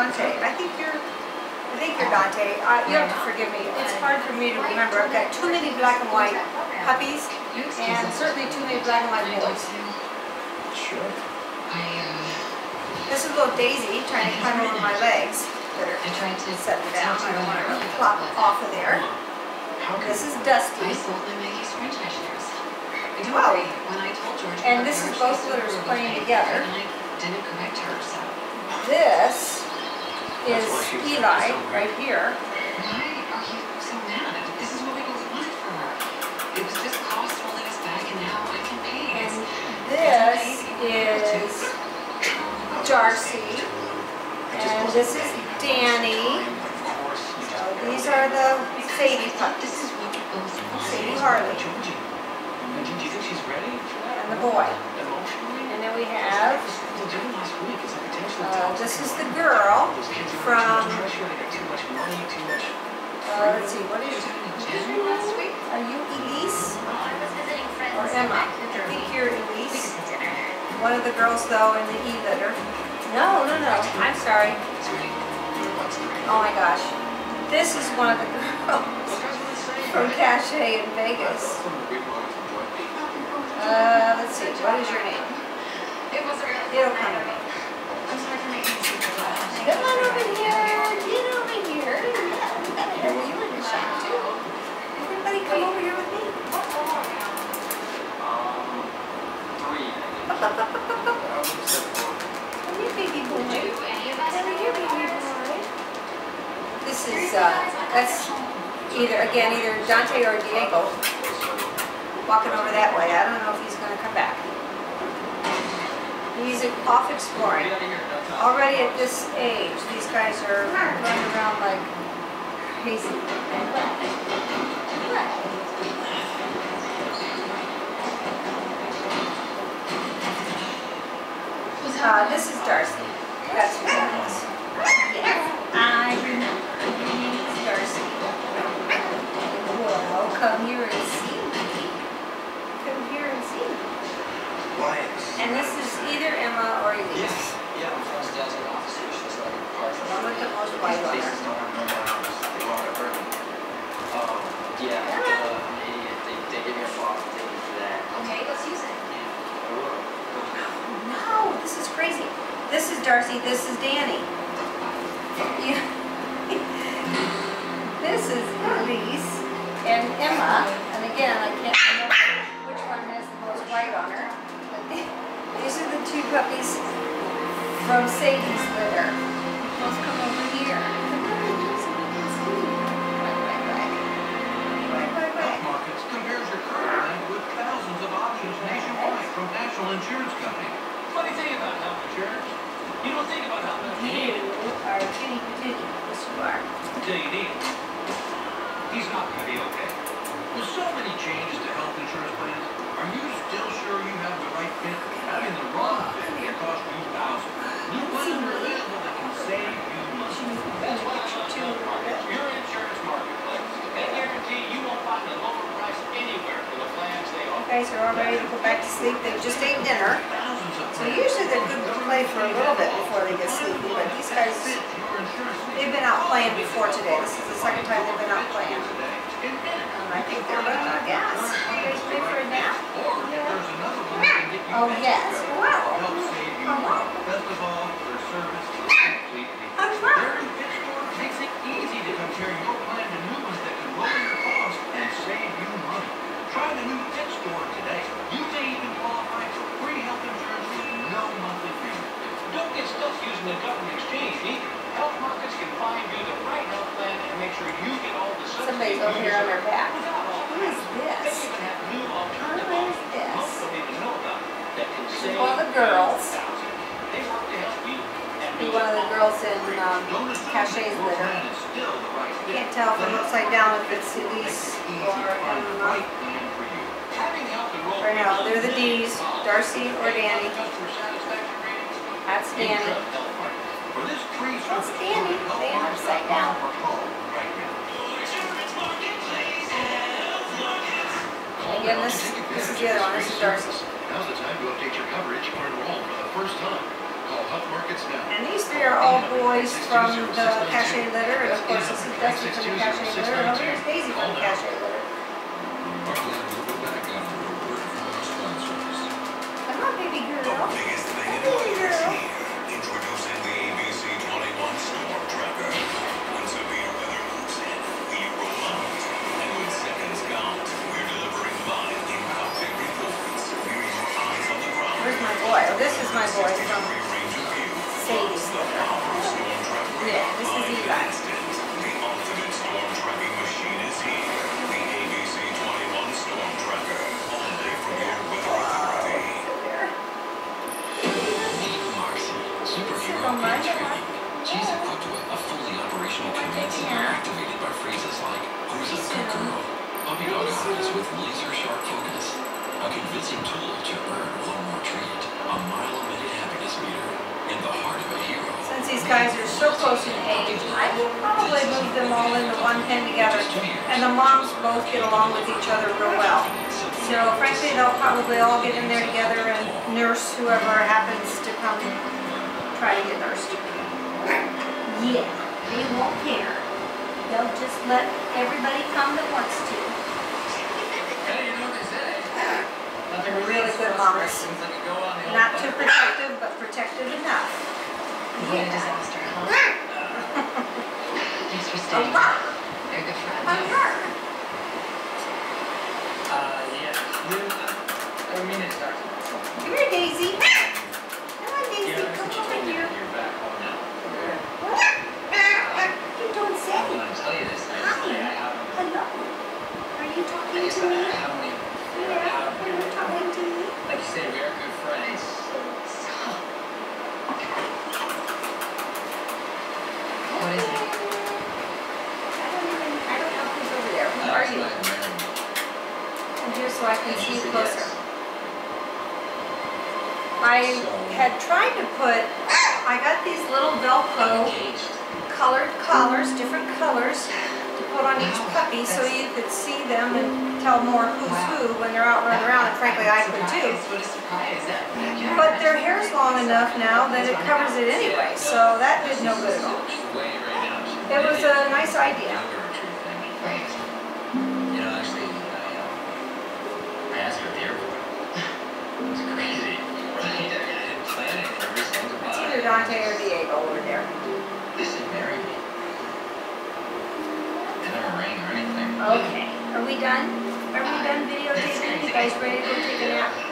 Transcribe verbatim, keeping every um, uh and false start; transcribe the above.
Dante. I think you're, I think you're Dante. Uh, you have to forgive me. It's hard for me to remember. I've got too many black and white puppies, and certainly too many black and white boys. Sure. This is little Daisy trying to climb over my legs. Better set it down. I don't want her to plop off of there. This is Dusty. Wow. And this is both litters playing together. This is Eli right here. Why are you so mad? This is what we both wanted for her. It was just cost holding us back, and now I can pay. And this is Darcy. And this is Danny. So these are the Sadie puppies. Sadie Harley. And the boy. And then we have, uh, this is the girl from, uh, let's see, what is you? Are you Elise? Or Emma? I think you're Elise. One of the girls, though, in the E-litter. No, no, no. I'm sorry. Oh my gosh. This is one of the girls from Cache in Vegas. Uh, let's see. What is your name? It'll come to me. Come on over here. Get over here. Yeah, I gotta have you in the shot too. Everybody come over here with me. Come here, baby boy. Come here, baby boy. This is, uh, that's either, again, either Dante or Diego walking over that way. I don't know if he's going to come back. He's off exploring. Already at this age, these guys are running around like crazy. Uh, this is Darcy. That's who that is. Yes, I remember. Your name is Darcy. Well, come here and see me. Come here and see me. And this is either Emma or Elise. Yes. Yeah, I'm from the Delta office. She's like a car. The one with the most white on her. Um, yeah, uh, I'm an idiot. They, they give me a flop. Thank you for that. Okay, let's use it. No, this is crazy. This is Darcy, this is Danny. Yeah. This is Elise and Emma. And again, I can't remember which one has the most white on her. But these are the two puppies from Sadie's litter. Let's come over here. Markets compares your current plan with thousands of options nationwide from National Insurance Company. Funny thing about health insurance, you don't think about how much you need it. You are Kitty Patootie. Yes, you are. Until you need it. He's not going to be okay. With so many changes to health insurance plans, are you still sure you have the right fit? Having the wrong fit can cost you thousands. New plans are available that can save you money. That's why I love Health Markets, your insurance marketplace. They guarantee you won't find a lower price anywhere for the plans they offer. You guys are all ready to go back to sleep. They just ate dinner. So usually they're good to play for a little bit before they get sleepy, but these guys, they've been out playing before today. This is the second time they've been out playing. And I think they're running out of gas. You guys ready for a nap? Oh yes. Wow. Come on. How's that? Makes it easy to compare your plan to new ones that can lower your costs and save you money. Try the new Pet Store today. You may even qualify for free health insurance with no monthly premium. Don't get stuck using the government exchange either. Health Markets can find you the right health plan and make sure you get all the subsidies. Somebody's over here on their back. Who is They this? even have new alternative Who is options this? most don't even know about that can This is save one of the girls. thousands. They work to help you. Be one of the girls in um, Cache's litter. I can't tell from upside down if it's Elise or Emma. Right now, they're the D's, Darcy or Danny. That's Danny. That's Danny. They are upside down. Again, this, this is the other one. This is Darcy. Now's the time to update your coverage or enroll for the first time. Call While Huff Market's down. And these three are all boys from the Cache litter, and of course this is Dusty from the Cache litter, and over here's Daisy from the Cache litter. Come on, baby girl. The biggest thing in Baby girl. introducing the A B C twenty-one Storm Tracker. When severe weather moves in, we roll out. And when seconds count, we're delivering live in-cockpit reports. We're your eyes on the ground. Where's my boy? Oh, this is my boy from Free range of view. Sadie's The litter. power of Storm Trap Yeah, this is by Eli. instant. The ultimate storm tracking machine is here. The A B C twenty-one Storm Tracker. Only from your weather authority. Meet Moxie, superhero pin training. She's equipped with a fully operational command center activated by phrases like, "Who's a good girl?" Puppy dog eyes with laser sharp focus. A convincing tool to earn one more treat. A mile a minute happiness meter. In the heart of a hero. Since these guys are so close in age, I will probably move them all into one pen together. And the moms both get along with each other real well. So frankly, they'll probably all get in there together and nurse whoever happens to come try to get nursed. Yeah, they won't care. They'll just let everybody come that wants to. Hey, you know what they say? Nothing Really good mamas. frustrations that can go on the old Not too butter. protective, but protective enough. What a disaster, huh? Thanks for staying. They're good friends. Uh, yeah. You, I mean, it starts with something. Come here, Daisy. Come on, Daisy. Yeah, Come that's what you over told me here. when you're back home now. You don't say. I want to tell you this thing. Hi. I haven't. Hello. Are you I talking guess to I me? haven't even. Yeah. Are you talking to me? Like you say, we are good friends. Stop. What is it? I don't even, I don't know who's over there. Who I are asked you? my married me. I'm here so I can And she see you said closer. yes. I So- had tried to put, I got these little I'm Velcro engaged. colored collars, different colors, to put on each puppy so you could see them and tell more who's who when they're out running around, and frankly I could too. Surprise, what a surprise. Yeah. But their hair's long enough now that it covers it anyway, so that did no good at all. She's away right now. She's It was busy. a nice idea. Younger retreat thing. Right. You know, actually, I, uh, I asked her at the airport. It was crazy, right? I mean, I didn't plan it. Everybody sings It's about either it. Dante or Diego over there. They said marry me. They never rang or anything. Okay, are we done? Are we done videotaping? You guys ready to go take a nap?